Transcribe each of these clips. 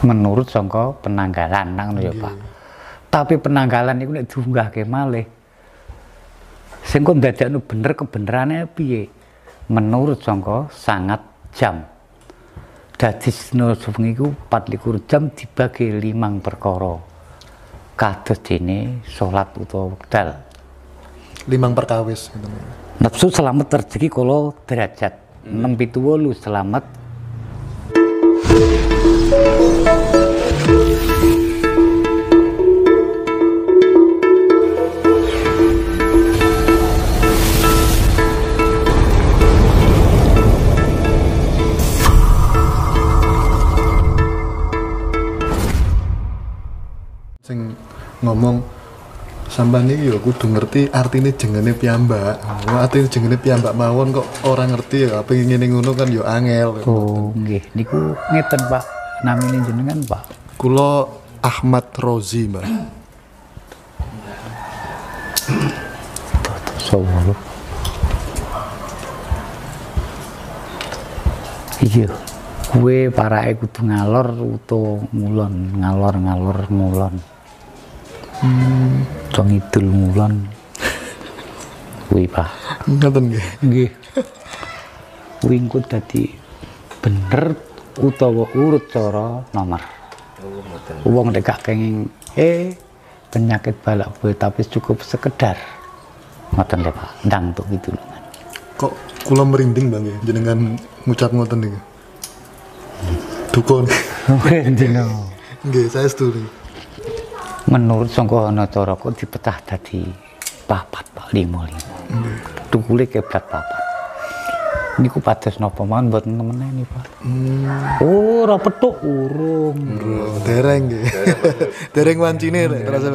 Menurut sangka penanggalan nang ya Pak. Tapi penanggalan iku nek diunggahke malih. Sing kok ndadekno bener kebenerane piye? Menurut sangka sangat jam. Dadi dina suwengi iku 24 jam dibagi 5 perkara. Kados dene salat utawa wekdal. 5 perkawis gitu. Nafsu selamat rezeki kala derajat. 678 selamat. Sing ngomong sampean iki ya kudu ngerti artine jengene piyambak. Artine jengene piyambak mawon kok ora ngerti ya apa ngene ngono kan ya angel. Oh, nggih. Niku ngeten, Pak. Namine jenengan, Pak? Kula Ahmad Rozi, Mbak. Sawalo. Iya. Kuwe parake kudu ngalor utawa ngulon, ngalor-ngalor ngulon. Ngidul ngulon. Kuwi, Pak. Ngoten nggih. Nggih. Kuwi engko dadi bener utawa urut cara nomor. Wong nek gak kenging penyakit balak boy tapi cukup sekedar. Ngoten lho, Pak. Ndang tuk pitulungan. Kok kula merinding Bang ya jenengan ngucap ngoten niku. Dukun. Rendino. Nggih, saya setuju. Menurut sangka ana cara kok dipetah dadi 4 Pak 5. Tukule keblat 4. Niku pados napa mawon mboten nemen iki, Pak. Oh, ora petuk urung. Dereng nggih. Dereng wancine rek terasa.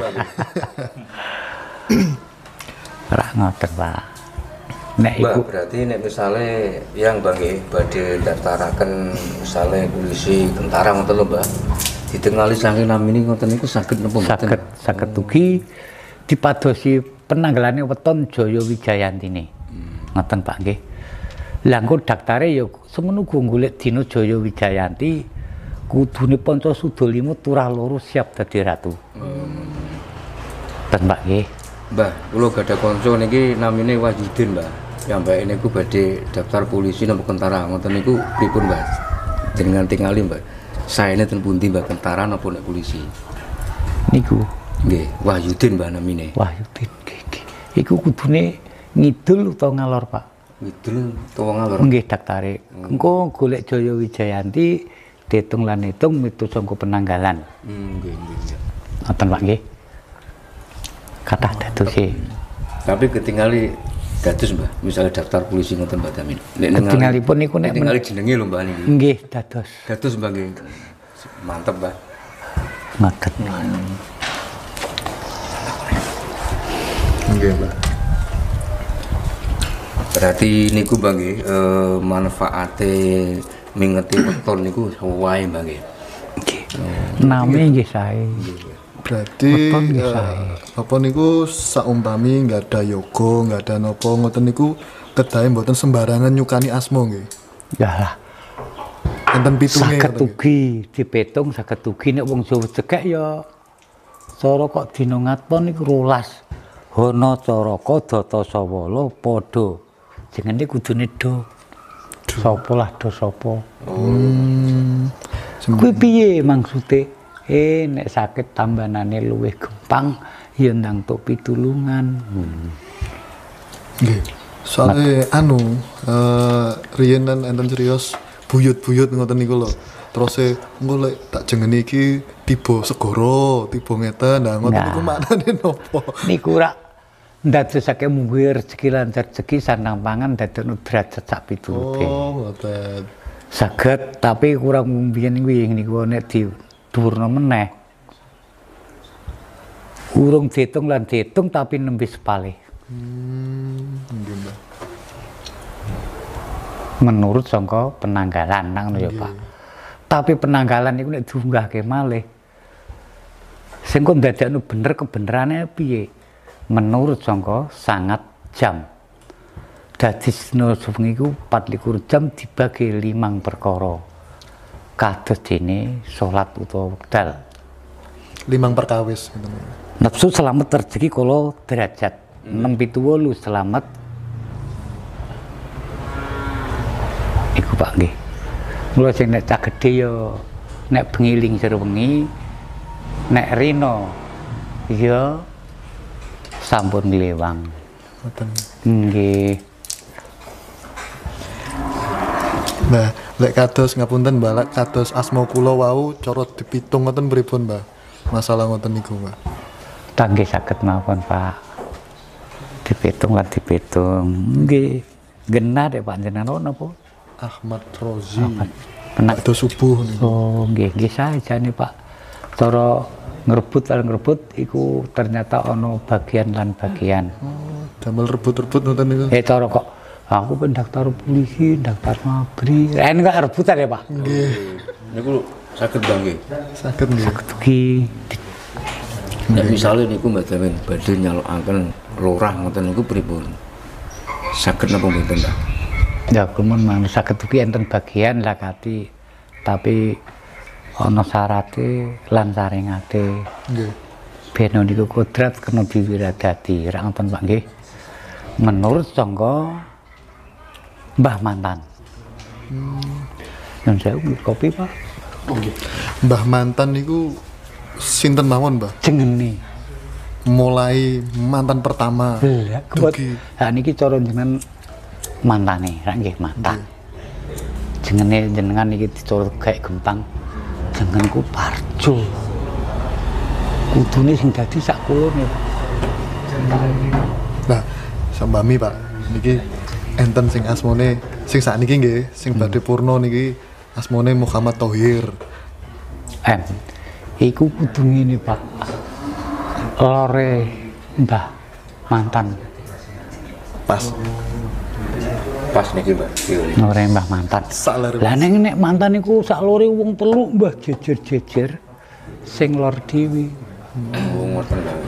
Ora ngoten, Pak. Nek iku berarti nek misale yang Bang nggih badhe daftaraken misale polisi tentara ngoten lho, Mbak. Ditengali saking namine ngoten niku saged napa mboten? Saged ugi dipadosi penanggalane weton Jaya Wijayantine. Ngoten, Pak nggih. Lah engko daktare ya semono ku golek dina Jaya Wijayanti kudune Pancasuda 5 turah loro siap dadi ratu. Ten Pak nggih. Mbah, kula gadah kanca niki namine Wahyudin, Mbah. Yang niku badhe daftar polisi napa tentara ngoten niku pripun, Mbah? Jenengan tingali, Mbah. Saene ten pundi, Mbah, tentara napa nek polisi? Niku Nggih, Wahyudin, Mbah namine. Wahyudin nggih. Iku kudune ngidul utawa ngalor, Pak? Ngidul utawa ngalor? Nggih daktare. Engko golek Jaya Wijayanti diitung lan hitung miturut sangka penanggalan. Nggih, nggih. Ngoten, Pak nggih. Kathah dadosi. Tapi ketingali dados, Mbah, misalnya daftar polisi ngoten Mbak Damin. Nek ketingalipun niku nek ketingali jenenge lho Mbah niki. Nggih, dados. Dados Mbah nggih. Mantep, Mbah. Ngoten. Nggih, Mbak. Berarti niku Mbah nggih manfaate mingeti weton niku wae Mbah nggih. Nggih. Nami nggih sae. Berarti apa niku saumpami nggak ada yoga, nggak ada nopo ngoten niku kedahe mboten sembarangan nyukani asma nggih. Yalah. Enten pitunge. Saged ugi dipetung saged ugi nek wong Jawa cekek ya cara kok dina ngaton niku 12. Hana Caraka Data Sawala padha. Jenenge kudune do. Sapa lah do sapa. Kuwi piye maksude? Nek sakit tambanane luwih gempang ya ndang tuk pitulungan. Nggih. Soale riyen kan enten serius buyut-buyut ngoten niku lho. Terus engko lek tak jengeni iki tiba segara, tiba ngeten. Nah, ngoten niku maknane napa? Niku rak ndadosake mungguh rezeki lan rezeki sandang pangan dadekno derajat sak piturute. Oh, ngoten. Saged tapi kurang mbiyen kuwi niku nek dhuwurna meneh. Urung diitung lan diitung tapi nembe sepalih. Nggih, Mbak. Menurut sangka penanggalan nang ya, Pak. Tapi penanggalan iku nek diunggahke malih. Sing kok ndadekno bener kebenerane piye? Menurut sangka sangat jam. Dadi dina suwengi iku 24 jam dibagi 5 perkara. kados dene salat utawa wekdal. Limang perkawis ngoten. Nafsu selamat rezeki kala derajat 678 selamat. Iku Pak nggih. Mula sing nek cah gedhe ya nek bengiling sira wengi nek rino ya sampun nglewang. Ngoten. Nggih. Mbah, lek kados ngapunten Mbah, lek kados asma kula wau cara dipitung ngoten pripun Mbah? Masalah ngoten niku Mbah. Tanggih saged mawon Pak. Dipitung lan dipitung. Nggih. Genah dek panjenengan napa? Ahmad Rozi. Penak. Pada subuh niku. Oh, nggih, nggih sajane Pak. Cara ngrebut iku ternyata ana bagian lan bagian. Oh, damel rebut-rebut ngoten niku. Cara kok aku pendaftar polisi, daftar mabri. Enggak rebutan ya, Pak? Nggih. Niku saged Bang nggih. Saged nggih. Iki Nek misale niku Mbak Damin badhe nyalokaken lurah ngoten niku pripun? Saged napa mboten, Pak? ya kumun manut saged ugi enten bagian lakati tapi ana syarate lan saringate. Nggih. Beno niku kodrat kena diwiradati. Rak ngoten Pak nggih. Menurut sangka Mbah Mantan. Yang saya kopi Pak. Mbah Mantan niku sinten mawon, Mbah? Jengene. Mulai mantan pertama. Lah, Dugi. ha niki cara jenengan mantane, rak nggih mantan. Jengene jenengan iki dicara gawe gempang. Jenenganku Parjo. Kudune sing dadi sak kulone, Pak. Nah, sambami Pak. Niki enten sing asmane sing sakniki nggih, sing badhe purna niki asmane Muhammad Thohir. Iku kudu ngene, Pak. Lore Mbah Mantan. Pas Pas niki Mbak. Lore Mbah Mantan. sak lare. Lah ning nek mantan iku sak lore wong telu Mbah jejer-jejer sing lor dhewe. Oh, ngoten Mbak.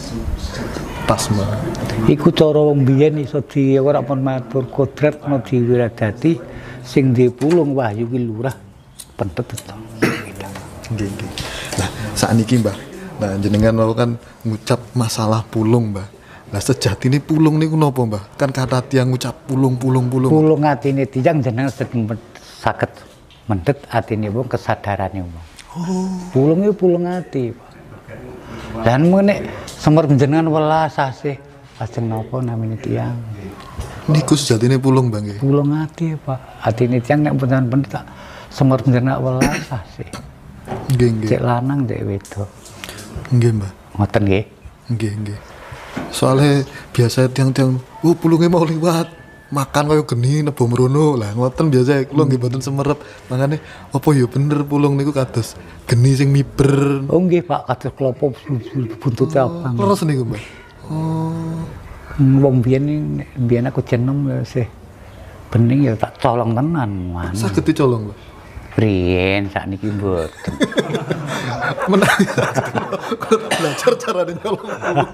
Pas Mbah. Iku cara wong biyen iso di ora pun matur kodrat no diwiradati sing duwe pulung wahyu ki lurah pentet to. Nggih, nggih. Nah, sakniki Mbah. Nah, jenengan wau kan ngucap masalah pulung, Mbah. Lah sejatine pulung niku napa, Mbah? Kan kata tiang ngucap pulung. Pulung atine tiyang jenengan saged mendet atine wong kesadarane wong. Pulung iku pulung ati, Pak. Dan meneh semar jenengan welas asih lajeng napa namine tiyang. Niku sejatine pulung, Bang nggih. Pulung ati, Pak. Atine tiyang nek mboten pendet semar jenengan welas asih. Nggih, nggih. Cek lanang cek wedok. Nggih, Mbah. Ngoten nggih. Nggih, nggih. Soalnya biasa tiang-tiang, pulungnya mau liwat, makan kaya geni nebo merono lah, ngoten biasa kula nggih mboten semerep. Makane apa ya bener pulung niku kados geni sing miber. Oh nggih Pak, kados klopo buntute abang. Leres niku, Mbak. Oh. Wong biyen aku jenem ya sih. Bening ya tak colong tenan. Saged dicolong, Mbak. Riyen sakniki mboten. Menawi belajar carane nyolong pulung.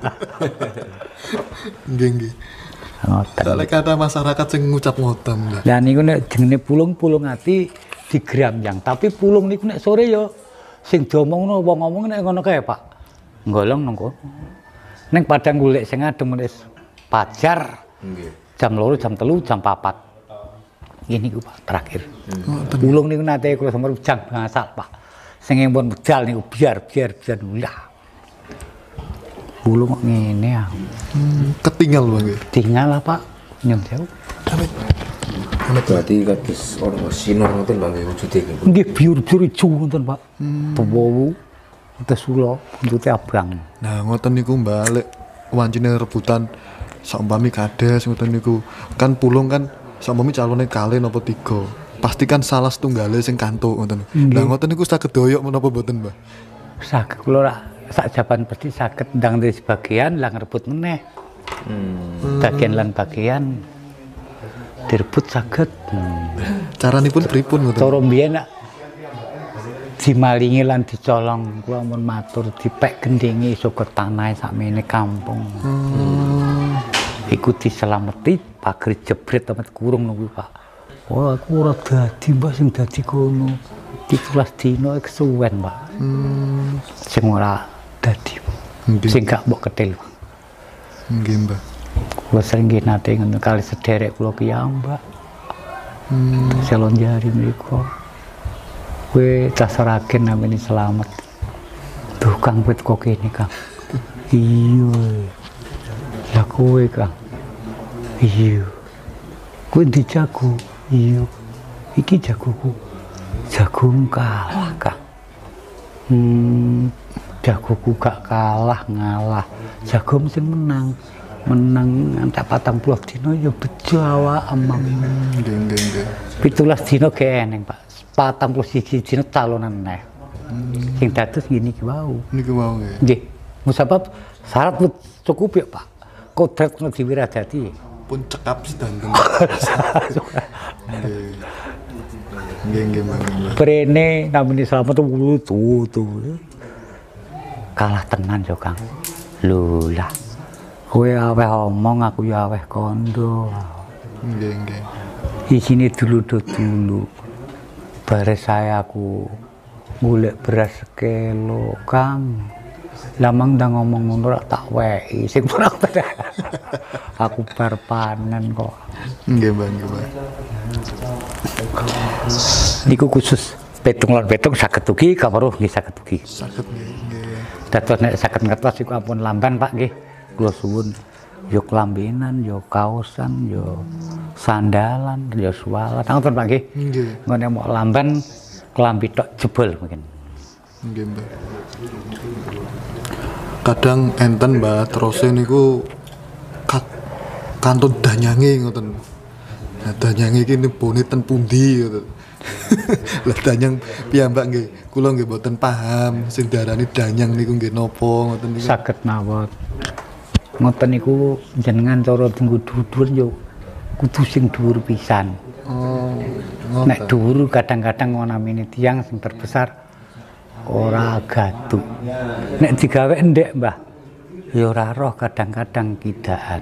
Nggih, nggih. Ngoten. Soalnya kata masyarakat sing ngucap ngoten. Mbak. Lah niku nek jenenge pulung ati digramyang, tapi pulung niku nek sore ya sing diomongno wong ngomong nek ngono kae, Pak. Nggolong nang kono. Ning padang golek sing adem wis pajar. Nggih. Jam 2, jam 3, jam 4. Ini ku Pak terakhir. Pulung niku nate kula semar jang ngasal, Pak. Sing pun medal niku biar ulah. Pulung kok ngene ya. Ketinggal, Bang nggih. Tinggal lah, Pak. Nyun sewu. Berarti kados ono sinor ngoten Bang wujude nggih. Nggih biur-biur ijo wonten, Pak. Tuwa terus kula buntute abang. Nah, ngoten niku balik wancine rebutan saumpami kades ngoten niku. Kan pulung kan saumpami calone kalih napa 3. Pastikan salah setunggale sing kantuk ngoten. Lah ngoten niku saged doyok menapa mboten, Mbah? Saged kula rak sak jaban pasti saged ndang dari sebagian lah ngerebut meneh. Bagian lan bagian direbut saged. Caranipun pripun ngoten? Cara mbiyen nak dimalingi lan dicolong kula mun matur dipek gendingi iso ketanahe sakmene kampung. Iku diselameti pager jebret temet kurung niku Pak. Oh aku ora dadi Mbah sing dadi kono. 17 dino kesuwen, Pak. Sing ora dadi. Nggih. Sing gak mbok ketil. Nggih, Mbah. Kula sering nggih nate ngono kali sederek kula piyambak. Selon jari mriku. Kowe tasaraken namine selamat. Duh Kang wit kok kene, Kang. Iya. Lah kowe, Kang. Iya. Kowe dijago. Iya. Iki jagoku. Jagomu kalah, Kang. Jagoku gak kalah, ngalah. Jagomu sing menang. Menang ngantek 40 dino ya bejo awak amang. Nggih. 17 dino ge eneng, Pak. 41 dino talonan neh. Sing dados ngene iki wau. Niku mau nggih. Nggih. Musabab syarat wis cukup ya, Pak. Kodrat kena diwiradati. Pun cekap sedanten. Nggih, Mbah. Brene namine selamat tuh. Kalah tenan yo, Kang. Lho lah. Kowe aweh omong aku ya aweh kondo. Nggih. Isine dulu. Bare saya aku golek beras sekilo, Kang. Lamang ndang ngomong ngono rak tak weki sing ora tenan. Aku bar panen kok. Nggih, Mbah. Niku khusus petung lan petung saged ugi kaweruh nggih saged ugi. Saged nggih. Dados nek saged ngertos iku ampun lamban, Pak nggih. Kula suwun yo kelambenan, yo kaosan, yo sandalan, yo sualan. Ngoten Pak nggih. Nggih. Ngene mok lamban kelambi tok jebol mungkin. Nggih, Mbah. Kadang enten, Mbah, terus niku kantun danyange ngoten. Nah, danyange iki nibone ten pundi ngoten. Lah danyang piyambak nggih, kula nggih mboten paham sing diarani danyang niku nggih napa ngoten niku. Saged mawon. Ngoten niku jenengan cara dinggo dhuwur yo kudu sing dhuwur pisan. Oh, Nek dhuwur kadang-kadang ana namine tiyang sing terbesar ora gaduh. Nek digawe ndek, Mbah, ya ora roh kadang-kadang kidaan.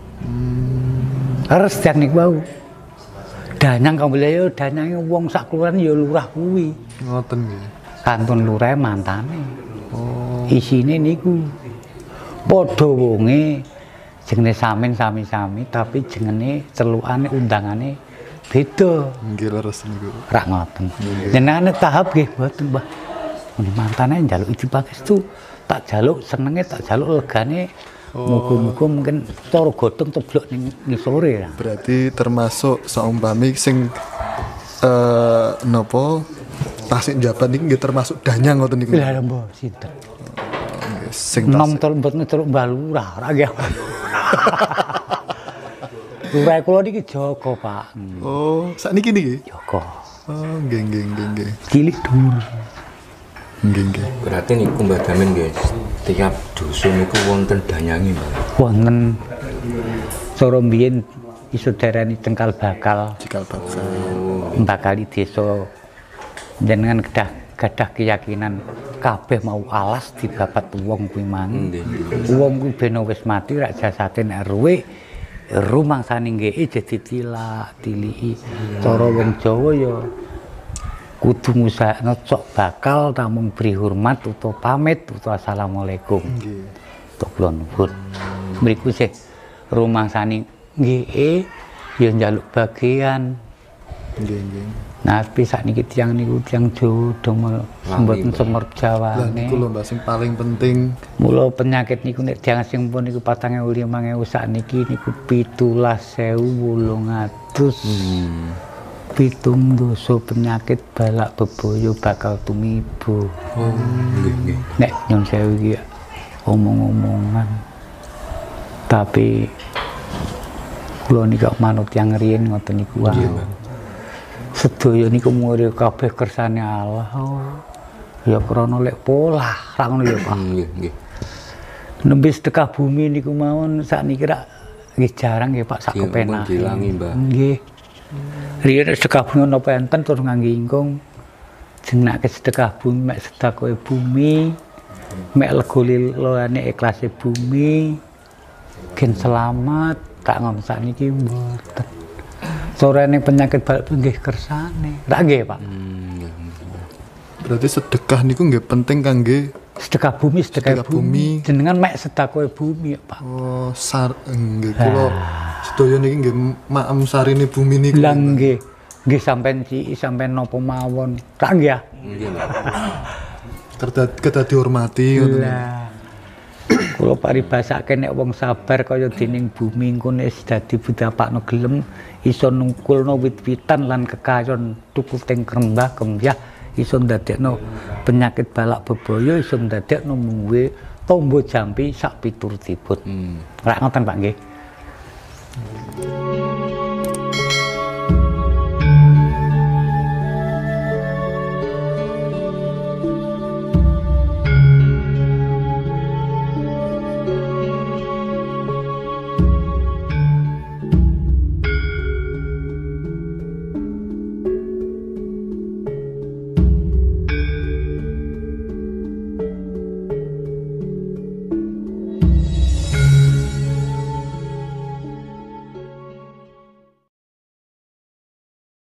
Harus tiyang niku wau. Danyang kambile yo danyange wong sak kelurahan ya lurah kuwi. ngoten nggih. Kantun lurah mantane. Isine niku padha wonge jenenge samin sami-sami tapi jenenge celukane undangane beda. Nggih leres niku. Rak ngoten. Jenengane tahap nggih mboten, Mbah. Mun mantane njaluk iki pangestu, tak jaluk senenge, tak jaluk legane. Muga-muga mungkin cara godhong teblok ning ngisore. Berarti termasuk saumpami sing napa tasik jabat niki nggih termasuk danyang ngoten niku. Lah mbah sinten? Nggih, sing Nom tasik. tol mboten terus Mbah Lurah ora nggih. Lurah kula niki Joko, Pak. Oh, sakniki niki. Joko. Oh, nggih. Cilik dhuwur. Nggih. Berarti niku Mbah Damin nggih, tiap dusun niku wonten danyange, Mbah. Wonten cara mbiyen iso darani tengkal bakal. Cikal bakal. Bakali desa jenengan gadah keyakinan kabeh mau alas dibabat wong kuwi mang. Wong kuwi ben wis mati rak jasate nek ruwe rumangsane nggih dadi tiliki. Cara wong Jawa ya kudu ngusahakno cok bakal namung beri hormat utawa pamit utawa assalamualaikum. Nggih. Tok kula nuwun. Mriku sih rumangsane nggih ya njaluk bagian. Nggih. Nah, tapi sakniki tiyang niku tiyang Jawa domel mboten semer Lah Jawane. niku lho Mbak sing paling penting. Mula penyakit niku nek tiyang sing pun niku 4.000 5.000 sakniki niku 17.800. Pitung dosa penyakit balak bebaya bakal tumibo. Oh, nggih. Nek nyun sewu iki omong-omongan. Tapi kula niku manut tiyang riyen ngoten niku wae. Sedaya niku murid kabeh kersane Allah. Ya krana lek polah ra ngono ya, Pak. Nggih. Nembe sedekah bumi niku mawon sakniki rak nggih jarang nggih Pak sak Nggih, kepenak. ampun dilangi, Mbah. Nggih. Riyen sedekah bumi napa enten terus ngangge ingkung. Jenake sedekah bumi mek sedakoe bumi. Mek legolilane ikhlase bumi. Gen selamat tak ngom sakniki mboten. Sorene penyakit balik nggih kersane. Ra nggih, Pak. Berarti sedekah niku nggih penting kangge sedekah bumi, sedekah Sedekah bumi. bumi. Jenengan mek sedekah bumi ya, Pak. nggih kula sedaya niki nggih maem sarine bumi niku. Lah nggih. Nggih sampean ciki sampean napa mawon. Tak nggih ya. Nggih, Mbak. Kedah dihormati ngoten. Lah. Kula paribasake nek wong sabar kaya dening bumi engko nek dadi budapakno gelem iso nungkulno wit-witan lan kekayon tuku teng krembah kembyah iso ndadekno penyakit balak bebaya iso ndadekno muwe tombo jampi sak piturutipun. Rak ngoten Pak nggih.